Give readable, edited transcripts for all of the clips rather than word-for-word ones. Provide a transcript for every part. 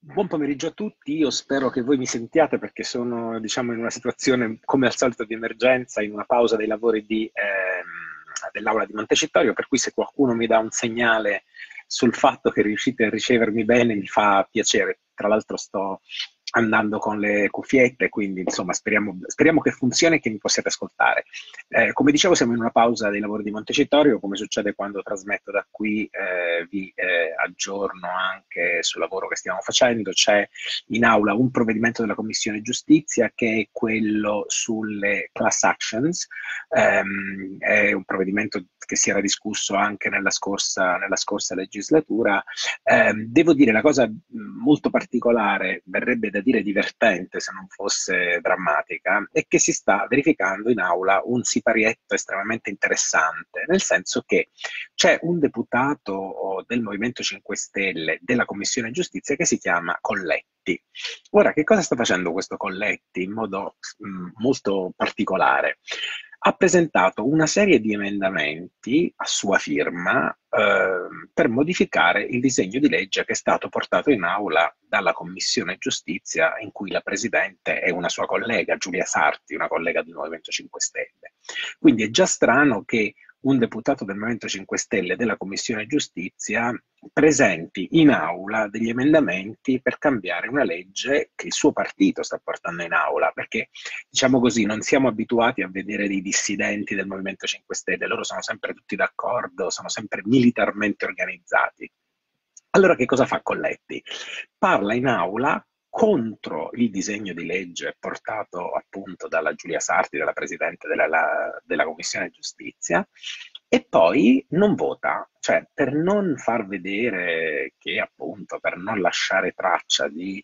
Buon pomeriggio a tutti, io spero che voi mi sentiate perché sono, diciamo, in una situazione come al solito di emergenza, in una pausa dei lavori dell'Aula di Montecitorio, per cui se qualcuno mi dà un segnale sul fatto che riuscite a ricevermi bene mi fa piacere. Tra l'altro sto andando con le cuffiette, quindi insomma speriamo che funzioni e che mi possiate ascoltare. Come dicevo, siamo in una pausa dei lavori di Montecitorio, come succede quando trasmetto da qui, vi aggiorno anche sul lavoro che stiamo facendo. C'è in aula un provvedimento della Commissione Giustizia che è quello sulle class actions. È un provvedimento che si era discusso anche nella scorsa legislatura. Devo dire, la cosa molto particolare, verrebbe da dire divertente se non fosse drammatica, è che si sta verificando in aula un siparietto estremamente interessante, nel senso che c'è un deputato del Movimento 5 Stelle della Commissione Giustizia che si chiama Colletti. Ora, che cosa sta facendo questo Colletti in modo molto particolare? Ha presentato una serie di emendamenti a sua firma per modificare il disegno di legge che è stato portato in aula dalla Commissione Giustizia, in cui la Presidente è una sua collega, Giulia Sarti, una collega del Movimento 5 Stelle. Quindi è già strano che un deputato del Movimento 5 Stelle della Commissione Giustizia presenti in aula degli emendamenti per cambiare una legge che il suo partito sta portando in aula, perché diciamo così, non siamo abituati a vedere dei dissidenti del Movimento 5 Stelle, loro sono sempre tutti d'accordo, sono sempre militarmente organizzati. Allora che cosa fa Colletti? Parla in aula contro il disegno di legge portato appunto dalla Giulia Sarti, della Presidente della Commissione Giustizia, e poi non vota, cioè per non far vedere che appunto, per non lasciare traccia di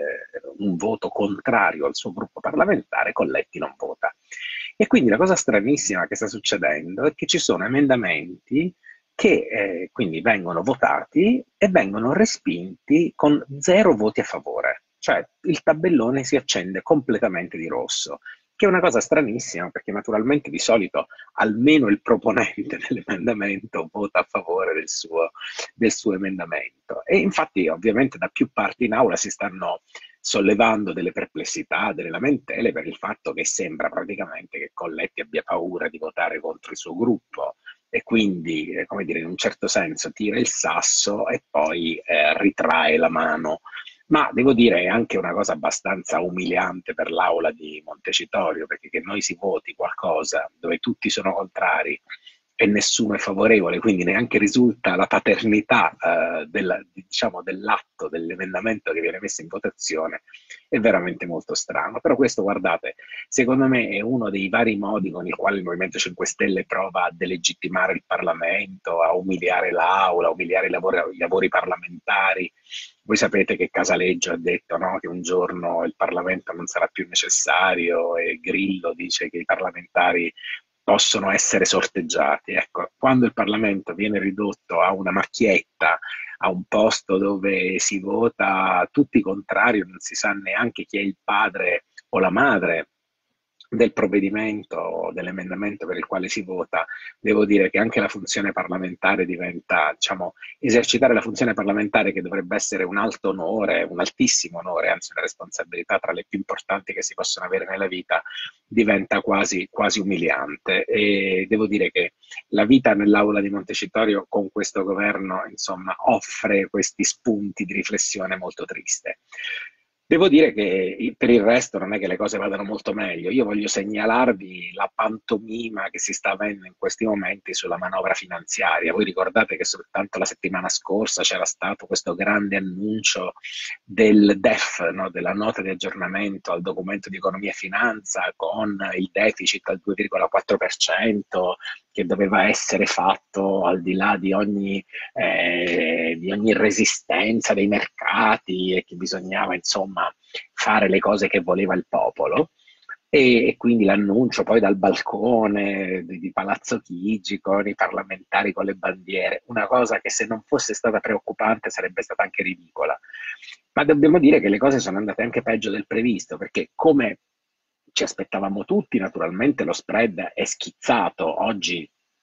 un voto contrario al suo gruppo parlamentare, Colletti non vota. E quindi la cosa stranissima che sta succedendo è che ci sono emendamenti che quindi vengono votati e vengono respinti con 0 voti a favore, cioè il tabellone si accende completamente di rosso, che è una cosa stranissima perché naturalmente di solito almeno il proponente dell'emendamento vota a favore del suo emendamento. E infatti ovviamente da più parti in aula si stanno sollevando delle perplessità, delle lamentele per il fatto che sembra praticamente che Colletti abbia paura di votare contro il suo gruppo e quindi, come dire, in un certo senso tira il sasso e poi ritrae la mano. Ma devo dire è anche una cosa abbastanza umiliante per l'aula di Montecitorio, perché che noi si voti qualcosa dove tutti sono contrari e nessuno è favorevole, quindi neanche risulta la paternità diciamo, dell'atto, dell'emendamento che viene messo in votazione, è veramente molto strano. Però questo, guardate, secondo me è uno dei vari modi con il quale il Movimento 5 Stelle prova a delegittimare il Parlamento, a umiliare l'Aula, a umiliare i lavori parlamentari. Voi sapete che Casaleggio ha detto, no, che un giorno il Parlamento non sarà più necessario e Grillo dice che i parlamentari possono essere sorteggiati. Ecco, quando il Parlamento viene ridotto a una macchietta, a un posto dove si vota tutti contrari, non si sa neanche chi è il padre o la madre del provvedimento, dell'emendamento per il quale si vota, devo dire che anche la funzione parlamentare diventa, diciamo, esercitare la funzione parlamentare che dovrebbe essere un alto onore, un altissimo onore, anzi una responsabilità tra le più importanti che si possono avere nella vita, diventa quasi umiliante. E devo dire che la vita nell'aula di Montecitorio con questo governo, insomma, offre questi spunti di riflessione molto triste. Devo dire che per il resto non è che le cose vadano molto meglio. Io voglio segnalarvi la pantomima che si sta avendo in questi momenti sulla manovra finanziaria. Voi ricordate che soltanto la settimana scorsa c'era stato questo grande annuncio del DEF, no? Della nota di aggiornamento al documento di economia e finanza con il deficit al 2,4% che doveva essere fatto al di là di ogni resistenza dei mercati e che bisognava insomma fare le cose che voleva il popolo. E quindi l'annuncio poi dal balcone di Palazzo Chigi con i parlamentari con le bandiere, una cosa che se non fosse stata preoccupante sarebbe stata anche ridicola. Ma dobbiamo dire che le cose sono andate anche peggio del previsto, perché come ci aspettavamo tutti, naturalmente lo spread è schizzato. Oggi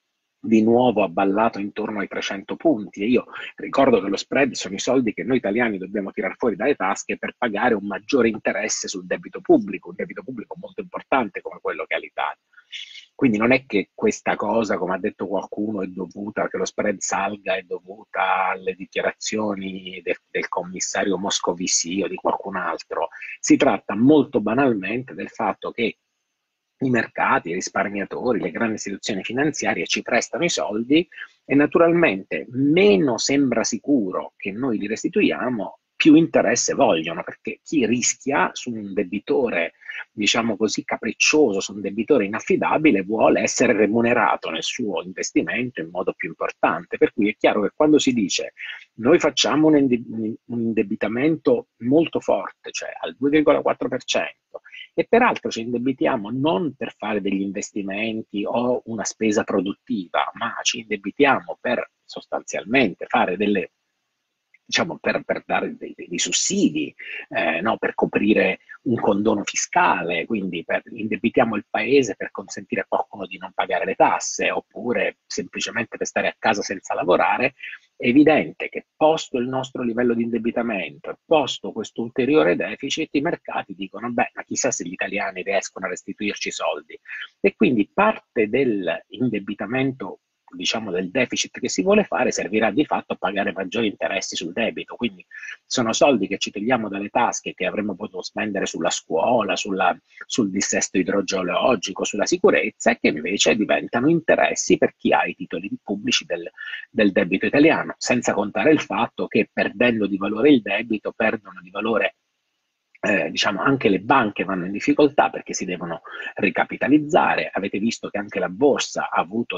di nuovo abballato intorno ai 300 punti, e io ricordo che lo spread sono i soldi che noi italiani dobbiamo tirar fuori dalle tasche per pagare un maggiore interesse sul debito pubblico, un debito pubblico molto importante come quello che ha l'Italia. Quindi non è che questa cosa, come ha detto qualcuno, è dovuta, che lo spread salga, è dovuta alle dichiarazioni del commissario Moscovici o di qualcun altro. Si tratta molto banalmente del fatto che i mercati, i risparmiatori, le grandi istituzioni finanziarie ci prestano i soldi e naturalmente meno sembra sicuro che noi li restituiamo, più interesse vogliono, perché chi rischia su un debitore, diciamo così, capriccioso, su un debitore inaffidabile, vuole essere remunerato nel suo investimento in modo più importante. Per cui è chiaro che quando si dice noi facciamo un indebitamento molto forte, cioè al 2,4%, e peraltro ci indebitiamo non per fare degli investimenti o una spesa produttiva, ma ci indebitiamo per sostanzialmente fare delle, diciamo, per dare dei sussidi, no, per coprire un condono fiscale, quindi indebitiamo il paese per consentire a qualcuno di non pagare le tasse, oppure semplicemente per stare a casa senza lavorare. È evidente che posto il nostro livello di indebitamento e posto questo ulteriore deficit, i mercati dicono, beh, ma chissà se gli italiani riescono a restituirci i soldi. E quindi parte dell'indebitamento, diciamo, del deficit che si vuole fare servirà di fatto a pagare maggiori interessi sul debito. Quindi sono soldi che ci togliamo dalle tasche, che avremmo potuto spendere sulla scuola, sul dissesto idrogeologico, sulla sicurezza, e che invece diventano interessi per chi ha i titoli pubblici del debito italiano, senza contare il fatto che perdendo di valore il debito, perdono di valore, diciamo, anche le banche vanno in difficoltà perché si devono ricapitalizzare. Avete visto che anche la borsa ha avuto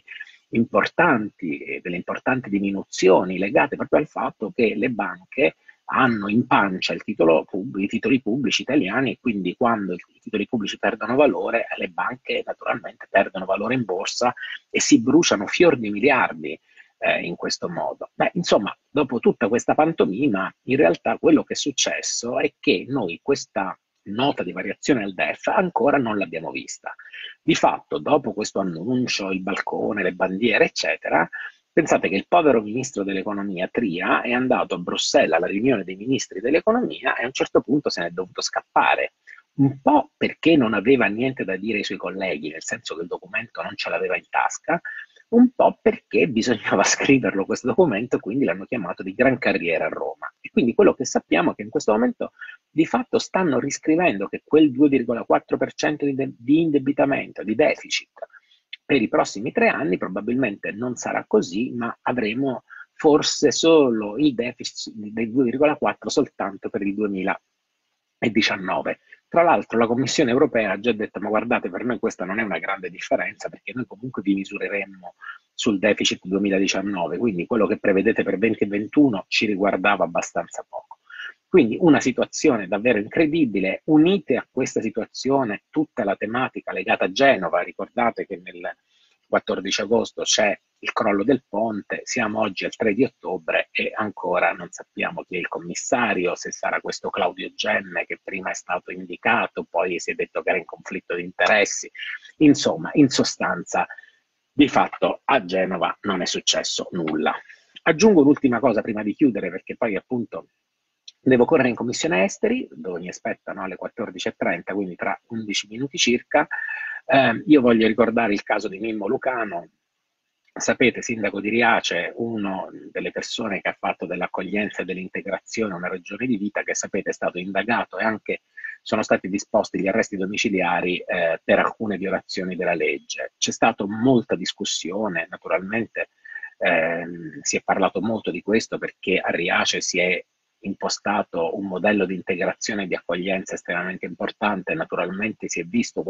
delle importanti diminuzioni legate proprio al fatto che le banche hanno in pancia i titoli pubblici italiani, e quindi quando i titoli pubblici perdono valore, le banche naturalmente perdono valore in borsa e si bruciano fior di miliardi in questo modo. Beh, insomma, dopo tutta questa pantomima, in realtà quello che è successo è che noi questa nota di variazione al DEF ancora non l'abbiamo vista. Di fatto, dopo questo annuncio, il balcone, le bandiere, eccetera, pensate che il povero ministro dell'economia Tria è andato a Bruxelles alla riunione dei ministri dell'economia e a un certo punto se n'è dovuto scappare. Un po' perché non aveva niente da dire ai suoi colleghi, nel senso che il documento non ce l'aveva in tasca, un po' perché bisognava scriverlo questo documento, quindi l'hanno chiamato di gran carriera a Roma. E quindi quello che sappiamo è che in questo momento di fatto stanno riscrivendo che quel 2,4% di indebitamento, di deficit, per i prossimi 3 anni probabilmente non sarà così, ma avremo forse solo il deficit del 2,4 soltanto per il 2019. Tra l'altro la Commissione europea ha già detto, ma guardate, per noi questa non è una grande differenza, perché noi comunque vi misureremmo sul deficit 2019, quindi quello che prevedete per 2021 ci riguardava abbastanza poco. Quindi una situazione davvero incredibile. Unite a questa situazione tutta la tematica legata a Genova. Ricordate che nel 14 agosto c'è il crollo del ponte, siamo oggi al 3 di ottobre e ancora non sappiamo chi è il commissario, se sarà questo Claudio Gemme che prima è stato indicato, poi si è detto che era in conflitto di interessi. Insomma, in sostanza, di fatto a Genova non è successo nulla. Aggiungo un'ultima cosa prima di chiudere, perché poi appunto devo correre in commissione esteri, dove mi aspettano alle 14:30, quindi tra 11 minuti circa. Io voglio ricordare il caso di Mimmo Lucano. Sapete, sindaco di Riace, una delle persone che ha fatto dell'accoglienza e dell'integrazione una ragione di vita, che sapete è stato indagato e anche sono stati disposti gli arresti domiciliari per alcune violazioni della legge. C'è stata molta discussione, naturalmente si è parlato molto di questo perché a Riace si è impostato un modello di integrazione e di accoglienza estremamente importante. Naturalmente si è visto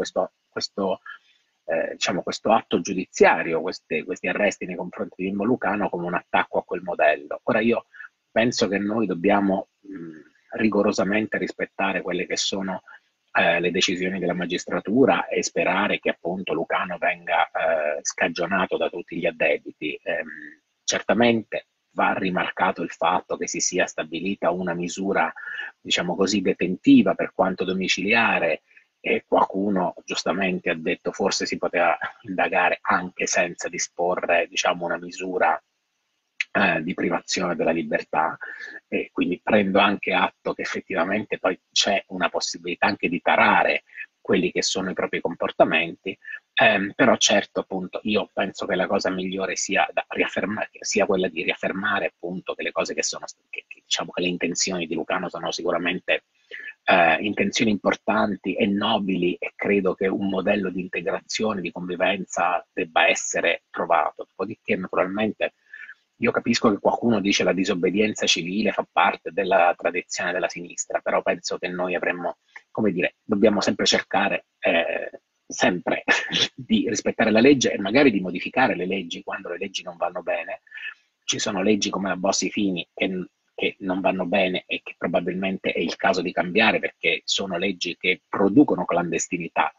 diciamo, questo atto giudiziario, questi arresti nei confronti di Mimmo Lucano come un attacco a quel modello. Ora io penso che noi dobbiamo rigorosamente rispettare quelle che sono le decisioni della magistratura e sperare che appunto Lucano venga scagionato da tutti gli addebiti. Certamente va rimarcato il fatto che si sia stabilita una misura, diciamo così, detentiva per quanto domiciliare, e qualcuno giustamente ha detto forse si poteva indagare anche senza disporre, diciamo, una misura di privazione della libertà, e quindi prendo anche atto che effettivamente poi c'è una possibilità anche di tarare quelli che sono i propri comportamenti, però certo appunto io penso che la cosa migliore sia, da riaffermare, sia quella di riaffermare appunto che le cose che sono, che, diciamo che le intenzioni di Lucano sono sicuramente intenzioni importanti e nobili, e credo che un modello di integrazione, di convivenza debba essere trovato. Dopodiché, naturalmente, io capisco che qualcuno dice la disobbedienza civile fa parte della tradizione della sinistra, però penso che noi avremmo, come dire, dobbiamo sempre cercare sempre di rispettare la legge e magari di modificare le leggi quando le leggi non vanno bene. Ci sono leggi come la Bossi-Fini che non vanno bene e che probabilmente è il caso di cambiare perché sono leggi che producono clandestinità.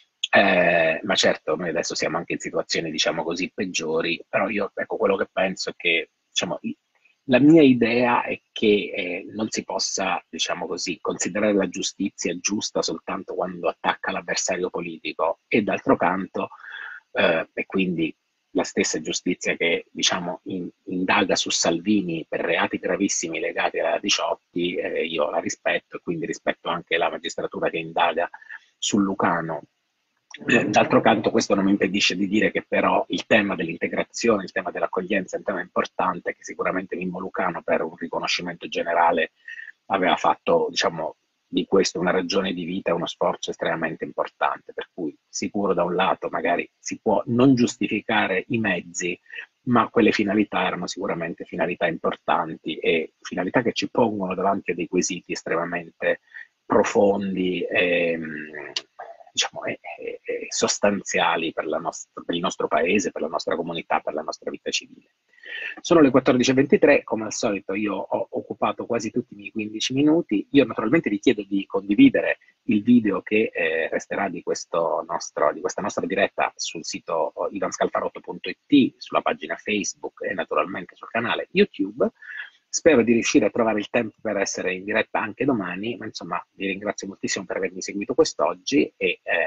Ma certo, noi adesso siamo anche in situazioni, diciamo così, peggiori, però io, ecco, quello che penso è che, diciamo, la mia idea è che non si possa, diciamo così, considerare la giustizia giusta soltanto quando attacca l'avversario politico, e d'altro canto, e quindi la stessa giustizia che, diciamo, indaga su Salvini per reati gravissimi legati alla Diciotti, io la rispetto, e quindi rispetto anche la magistratura che indaga su Lucano. D'altro canto, questo non mi impedisce di dire che però il tema dell'integrazione, il tema dell'accoglienza è un tema importante, che sicuramente Mimmo Lucano, per un riconoscimento generale, aveva fatto, diciamo, di questo una ragione di vita e uno sforzo estremamente importante, per cui sicuro da un lato magari si può non giustificare i mezzi, ma quelle finalità erano sicuramente finalità importanti e finalità che ci pongono davanti a dei quesiti estremamente profondi e, diciamo, e sostanziali per, per il nostro paese, per la nostra comunità, per la nostra vita civile. Sono le 14.23, come al solito io ho occupato quasi tutti i miei 15 minuti. Io naturalmente vi chiedo di condividere il video che resterà di questa nostra diretta sul sito ivanscalfarotto.it, sulla pagina Facebook e naturalmente sul canale YouTube. Spero di riuscire a trovare il tempo per essere in diretta anche domani, ma insomma vi ringrazio moltissimo per avermi seguito quest'oggi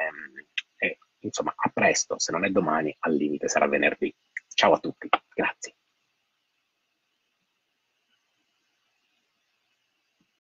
e insomma a presto, se non è domani, al limite sarà venerdì. Ciao a tutti, grazie.